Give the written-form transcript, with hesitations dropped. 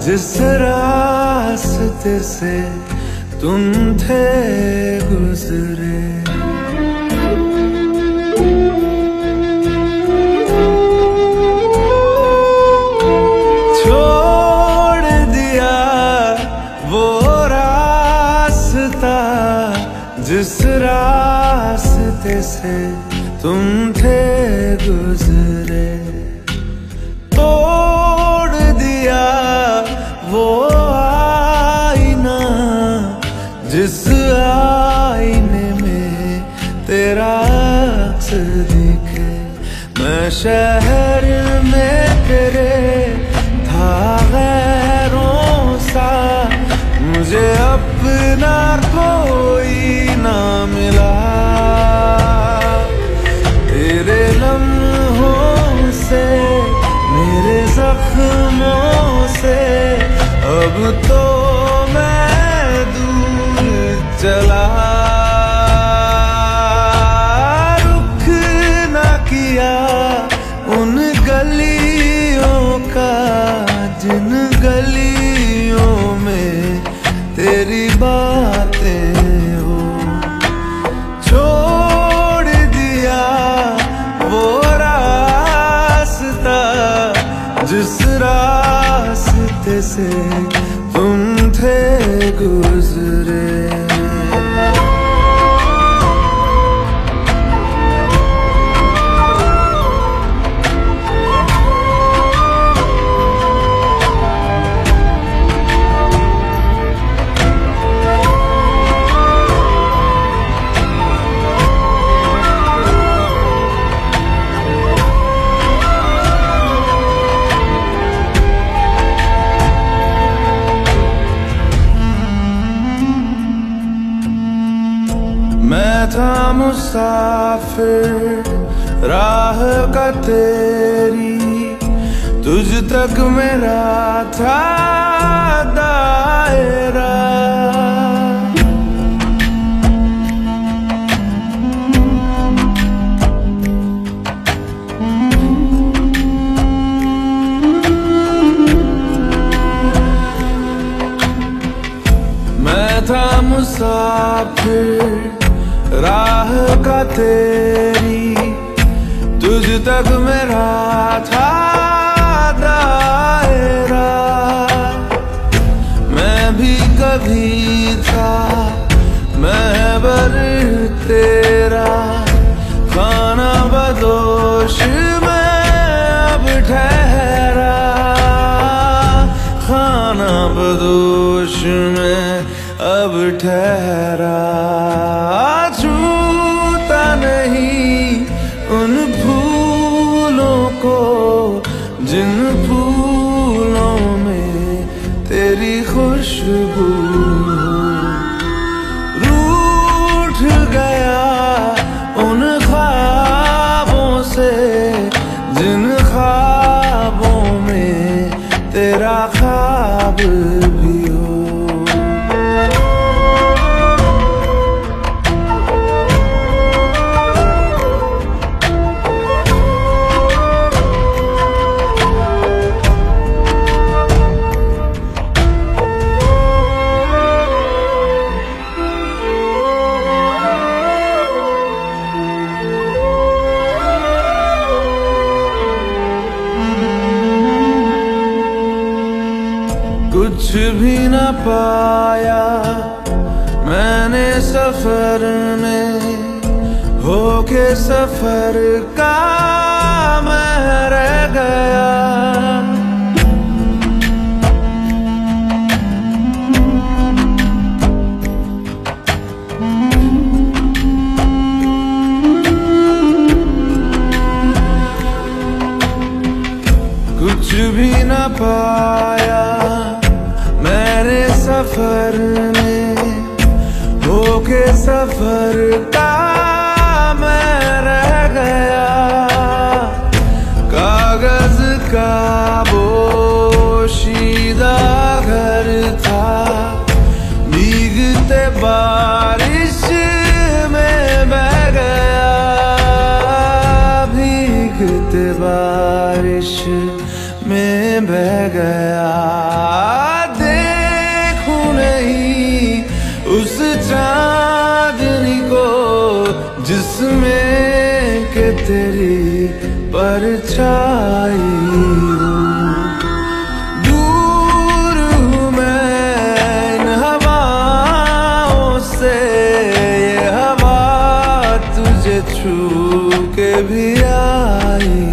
जिस रास्ते से तुम थे गुजरे, छोड़ दिया वो रास्ता जिस रास्ते से तुम थे गुजरे, तोड़ दिया वो आईना जिस आईने में तेरा अक्स दिखे। मैं शहर में तेरे था गैरों सा, मुझे अपना कोई ना मिला। तेरे लम्हों से मेरे जख्मों से अब तो मैं दूर चला। रुख न किया उन गलियों का जिन गलियों में तेरी बातें हो, छोड़ दिया वो रास्ता जिस रास्ते से तुम थे गुजरे। मैं था मुसाफिर राह का तेरी, तुझ तक मेरा था दायरा। मैं था मुसाफिर राह का तेरी, तुझ तक मेरा था दायरा। मैं भी कभी था महबर तेरा, खाना बदोश में अब ठहरा। खाना बदोश में अब ठहरा। छूता नहीं उन फूलों को जिन फूलों में तेरी खुशबू। रूठ गया उन ख्वाबों से जिन ख्वाबों में तेरा ख्वाब भी हो। कुछ भी न पाया मैंने सफर में, होके सफर का मैं रह गया। कुछ भी न पाया मेरे सफर में, होके सफर का मैं रह गया। कागज का पोशीदा घर था, भीगते बारिश में बह गया। भीगते बारिश में बह गया। उसमें के तेरी परछाई हूँ। दूर हूँ मैं इन हवाओं से, ये हवा तुझे छू के भी आई